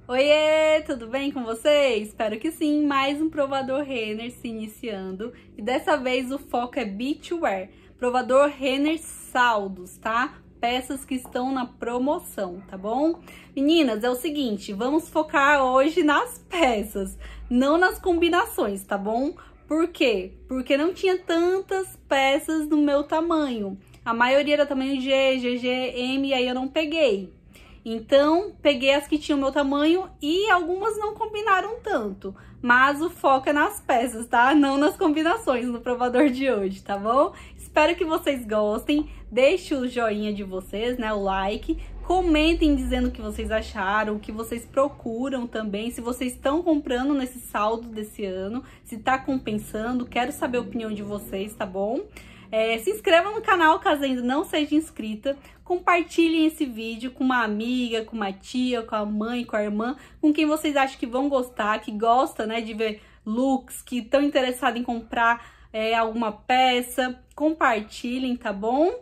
Oiê, tudo bem com você? Espero que sim, mais um provador Renner se iniciando. E dessa vez o foco é beachwear, provador Renner saldos, tá? Peças que estão na promoção, tá bom? Meninas, é o seguinte, vamos focar hoje nas peças, não nas combinações, tá bom? Por quê? Porque não tinha tantas peças no meu tamanho. A maioria era tamanho G, GG, M, e aí eu não peguei. Então, peguei as que tinham meu tamanho e algumas não combinaram tanto. Mas o foco é nas peças, tá? Não nas combinações no provador de hoje, tá bom? Espero que vocês gostem. Deixe o joinha de vocês, né? O like. Comentem dizendo o que vocês acharam, o que vocês procuram também. Se vocês estão comprando nesse saldo desse ano, se tá compensando. Quero saber a opinião de vocês, tá bom? Se inscreva no canal caso ainda não seja inscrita. Compartilhem esse vídeo com uma amiga, com uma tia, com a mãe, com a irmã, com quem vocês acham que vão gostar, que gosta, né, de ver looks, que estão interessados em comprar alguma peça. Compartilhem, tá bom?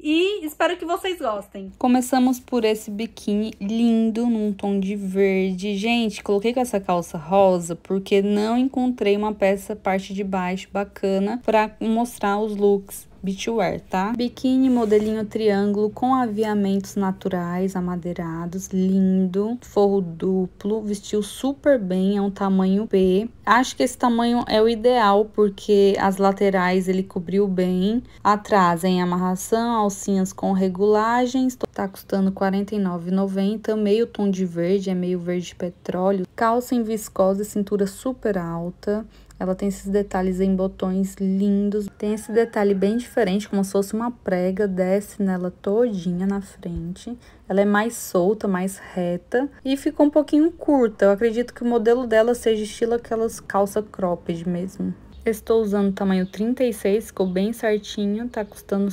E espero que vocês gostem. Começamos por esse biquíni lindo, num tom de verde. Gente, coloquei com essa calça rosa porque não encontrei uma peça parte de baixo bacana para mostrar os looks beachwear, tá? Biquíni modelinho triângulo com aviamentos naturais, amadeirados, lindo, forro duplo, vestiu super bem, é um tamanho P. Acho que esse tamanho é o ideal porque as laterais ele cobriu bem, atrás em amarração, alcinhas com regulagens, tá custando R$ 49,90, meio tom de verde, é meio verde petróleo, calça em viscose, cintura super alta. Ela tem esses detalhes em botões lindos. Tem esse detalhe bem diferente, como se fosse uma prega, desce nela todinha na frente. Ela é mais solta, mais reta e ficou um pouquinho curta. Eu acredito que o modelo dela seja estilo aquelas calça cropped mesmo. Estou usando o tamanho 36, ficou bem certinho, tá custando R$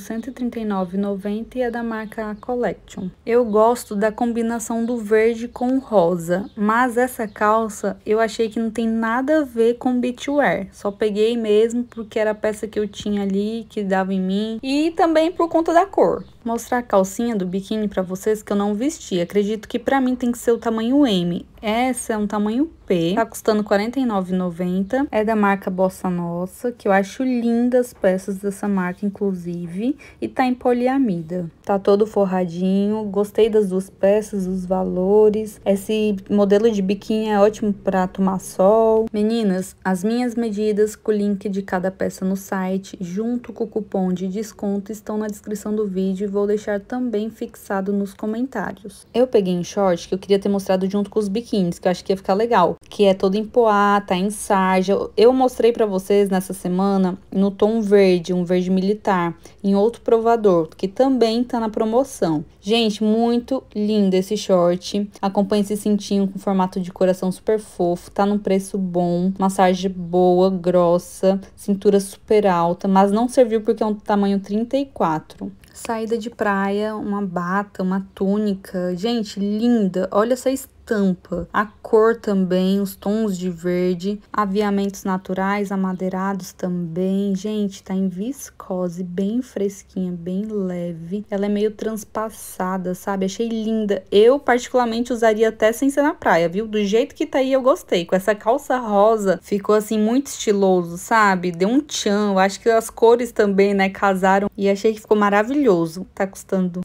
139,90 e é da marca Collection. Eu gosto da combinação do verde com o rosa, mas essa calça eu achei que não tem nada a ver com beachwear. Só peguei mesmo porque era a peça que eu tinha ali, que dava em mim, e também por conta da cor. Vou mostrar a calcinha do biquíni pra vocês que eu não vesti. Acredito que pra mim tem que ser o tamanho M. Essa é um tamanho P, tá custando R$ 49,90. É da marca Bossa Nossa, que eu acho lindas as peças dessa marca, inclusive. E tá em poliamida. Tá todo forradinho. Gostei das duas peças, os valores. Esse modelo de biquíni é ótimo pra tomar sol. Meninas, as minhas medidas com o link de cada peça no site, junto com o cupom de desconto, estão na descrição do vídeo. Vou deixar também fixado nos comentários. Eu peguei um short que eu queria ter mostrado junto com os biquínis, que eu acho que ia ficar legal, que é todo em poá, tá em sarja. Eu mostrei pra vocês nessa semana no tom verde, um verde militar, em outro provador, que também tá na promoção. Gente, muito lindo esse short. Acompanha esse cintinho com formato de coração super fofo, tá num preço bom, massagem boa, grossa, cintura super alta, mas não serviu porque é um tamanho 34. Saída de praia, uma bata, uma túnica. Gente, linda. Olha essa estampa. A cor também, os tons de verde. Aviamentos naturais, amadeirados também. Gente, tá em viscose, bem fresquinha, bem leve. Ela é meio transpassada, sabe? Achei linda. Eu, particularmente, usaria até sem ser na praia, viu? Do jeito que tá aí, eu gostei. Com essa calça rosa, ficou, assim, muito estiloso, sabe? Deu um tchan. Eu acho que as cores também, né, casaram. E achei que ficou maravilhoso. Tá custando R$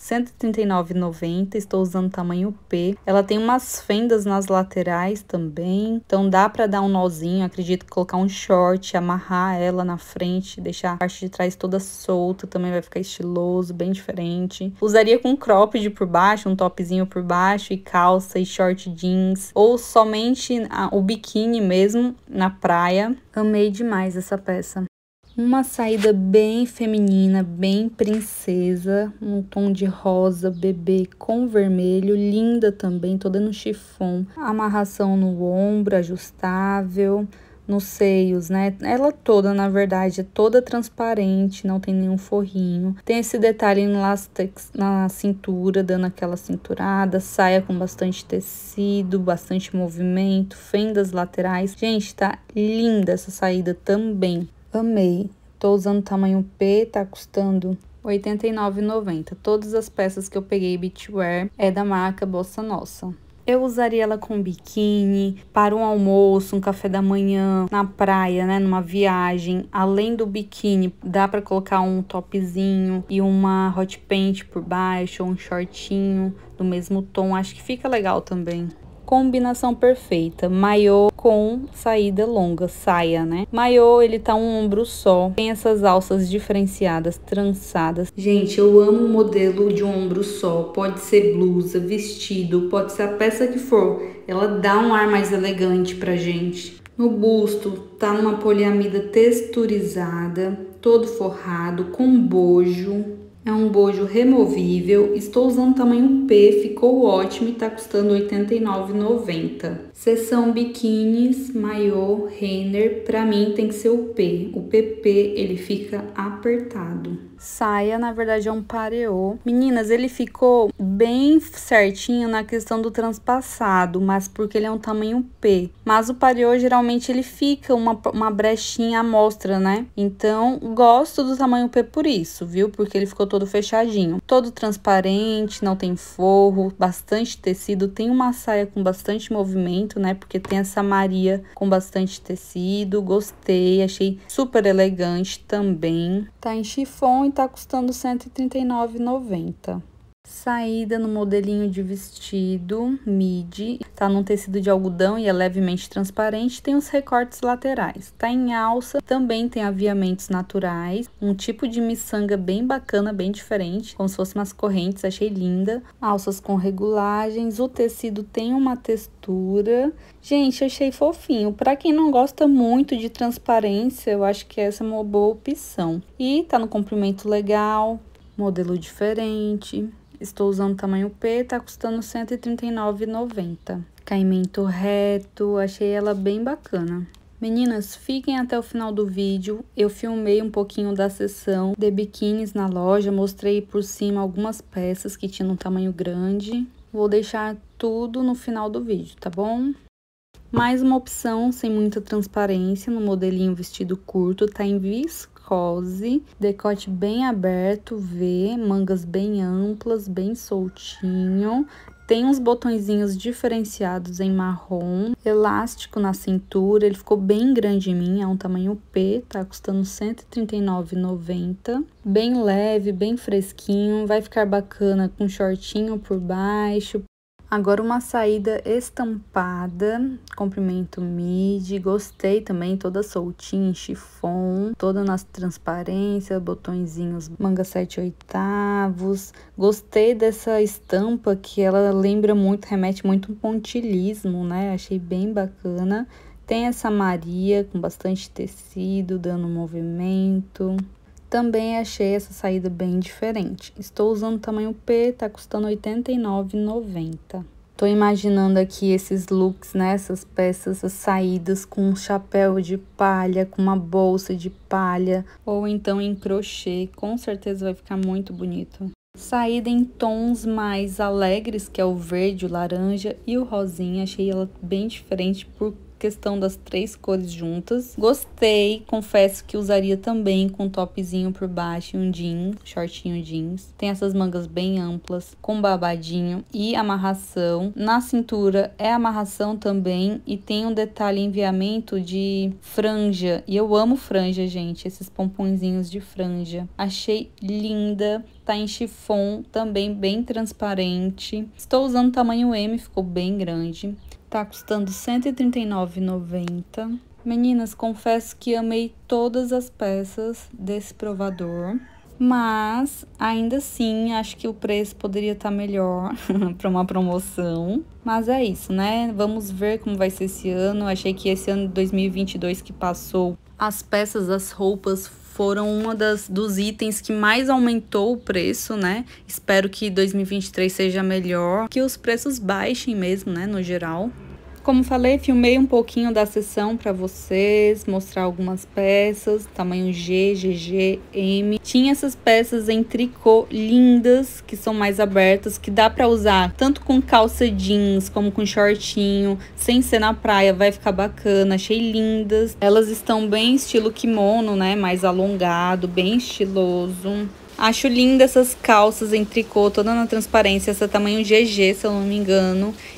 139,90. Estou usando tamanho P. Ela tem umas fendas nas laterais também. Então dá pra dar um nozinho. Acredito que colocar um short, amarrar ela na frente, deixar a parte de trás toda solta. Também vai ficar estiloso, bem diferente. Usaria com cropped por baixo, um topzinho por baixo e calça e short jeans. Ou somente o biquíni mesmo na praia. Amei demais essa peça. Uma saída bem feminina, bem princesa, um tom de rosa bebê com vermelho, linda também, toda no chiffon. Amarração no ombro, ajustável, nos seios, né? Ela toda, na verdade, é toda transparente, não tem nenhum forrinho. Tem esse detalhe em látex na cintura, dando aquela cinturada, saia com bastante tecido, bastante movimento, fendas laterais. Gente, tá linda essa saída também. Amei. Tô usando tamanho P, tá custando R$ 89,90. Todas as peças que eu peguei beachwear é da marca Bossa Nossa. Eu usaria ela com biquíni, para um almoço, um café da manhã, na praia, né, numa viagem. Além do biquíni, dá pra colocar um topzinho e uma hot pant por baixo, ou um shortinho do mesmo tom. Acho que fica legal também. Combinação perfeita, maiô com saída longa, saia, né? Maiô, ele tá um ombro só, tem essas alças diferenciadas, trançadas. Gente, eu amo o modelo de um ombro só, pode ser blusa, vestido, pode ser a peça que for. Ela dá um ar mais elegante pra gente. No busto, tá numa poliamida texturizada, todo forrado, com bojo. É um bojo removível, estou usando tamanho P, ficou ótimo e tá custando R$ 89,90. Seção biquínis, maiô, Renner, pra mim tem que ser o P. O PP, ele fica apertado. Saia, na verdade, é um pareô. Meninas, ele ficou bem certinho na questão do transpassado, mas porque ele é um tamanho P. Mas o pareô, geralmente, ele fica uma brechinha à mostra, né? Então, gosto do tamanho P por isso, viu? Porque ele ficou todo fechadinho. Todo transparente, não tem forro, bastante tecido. Tem uma saia com bastante movimento, né? Porque tem essa Maria com bastante tecido. Gostei, achei super elegante também. Tá em chiffon e tá custando R$ 139,90. Saída no modelinho de vestido midi, tá num tecido de algodão e é levemente transparente, tem os recortes laterais. Tá em alça, também tem aviamentos naturais, um tipo de miçanga bem bacana, bem diferente, como se fossem umas correntes, achei linda. Alças com regulagens, o tecido tem uma textura. Gente, achei fofinho. Pra quem não gosta muito de transparência, eu acho que essa é uma boa opção. E tá no comprimento legal, modelo diferente. Estou usando tamanho P, tá custando R$ 139,90. Caimento reto, achei ela bem bacana. Meninas, fiquem até o final do vídeo. Eu filmei um pouquinho da seção de biquínis na loja, mostrei por cima algumas peças que tinham um tamanho grande. Vou deixar tudo no final do vídeo, tá bom? Mais uma opção sem muita transparência no modelinho vestido curto, tá em viscose, decote bem aberto, V, mangas bem amplas, bem soltinho. Tem uns botõezinhos diferenciados em marrom, elástico na cintura, ele ficou bem grande em mim, é um tamanho P, tá custando R$ 139,90. Bem leve, bem fresquinho, vai ficar bacana com shortinho por baixo. Agora uma saída estampada, comprimento midi, gostei também, toda soltinha, em chiffon, toda na transparência, botõezinhos, manga 7/8. Gostei dessa estampa que ela lembra muito, remete muito um pontilhismo, né? Achei bem bacana. Tem essa Maria com bastante tecido, dando movimento. Também achei essa saída bem diferente. Estou usando o tamanho P, tá custando R$ 89,90. Tô imaginando aqui esses looks, né? Essas peças, essas saídas com um chapéu de palha, com uma bolsa de palha, ou então em crochê. Com certeza vai ficar muito bonito. Saída em tons mais alegres, que é o verde, o laranja e o rosinha. Achei ela bem diferente por questão das 3 cores juntas. Gostei, confesso que usaria também com um topzinho por baixo e um jeans, shortinho jeans. Tem essas mangas bem amplas, com babadinho e amarração. Na cintura é amarração também e tem um detalhe enviamento de franja. E eu amo franja, gente, esses pomponzinhos de franja. Achei linda. Tá em chiffon, também bem transparente. Estou usando tamanho M, ficou bem grande. Tá custando R$ 139,90. Meninas, confesso que amei todas as peças desse provador. Mas, ainda assim, acho que o preço poderia estar melhor para uma promoção. Mas é isso, né? Vamos ver como vai ser esse ano. Achei que esse ano de 2022 que passou, as peças das roupas foram dos itens que mais aumentou o preço, né? Espero que 2023 seja melhor, que os preços baixem mesmo, né, no geral. Como falei, filmei um pouquinho da seção para vocês, mostrar algumas peças, tamanho G, GG, M. Tinha essas peças em tricô lindas, que são mais abertas, que dá para usar tanto com calça jeans, como com shortinho, sem ser na praia, vai ficar bacana, achei lindas. Elas estão bem estilo kimono, né, mais alongado, bem estiloso. Acho linda essas calças em tricô, toda na transparência, essa tamanho GG, se eu não me engano.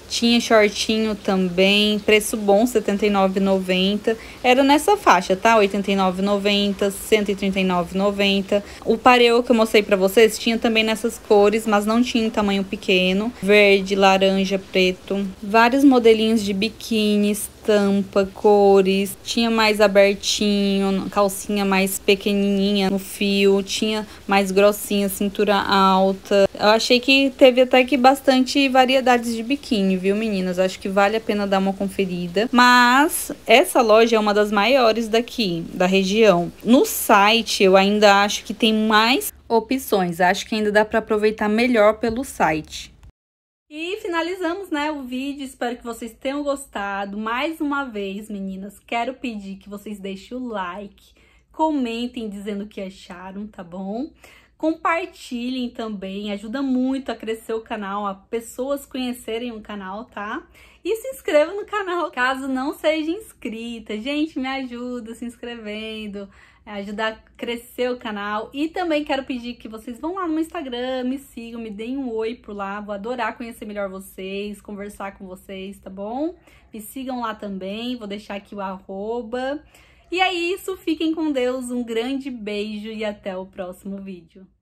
Tinha shortinho também, preço bom, R$ 79,90. Era nessa faixa, tá? R$ 89,90, R$ 139,90. O pareu que eu mostrei pra vocês tinha também nessas cores, mas não tinha em tamanho pequeno. Verde, laranja, preto. Vários modelinhos de biquíni, estampa, cores. Tinha mais abertinho, calcinha mais pequenininha no fio. Tinha mais grossinha, cintura alta. Eu achei que teve até que bastante variedades de biquíni, viu, meninas? Acho que vale a pena dar uma conferida. Mas essa loja é uma das maiores daqui, da região. No site, eu ainda acho que tem mais opções. Acho que ainda dá para aproveitar melhor pelo site. E finalizamos, né, o vídeo. Espero que vocês tenham gostado. Mais uma vez, meninas, quero pedir que vocês deixem o like, comentem dizendo o que acharam, tá bom? Compartilhem também, ajuda muito a crescer o canal, a pessoas conhecerem o canal, tá? E se inscreva no canal caso não seja inscrita. Gente, me ajuda se inscrevendo, ajudar a crescer o canal. E também quero pedir que vocês vão lá no meu Instagram, me sigam, me deem um oi por lá. Vou adorar conhecer melhor vocês, conversar com vocês, tá bom? Me sigam lá também, vou deixar aqui o @. E é isso, fiquem com Deus, um grande beijo e até o próximo vídeo.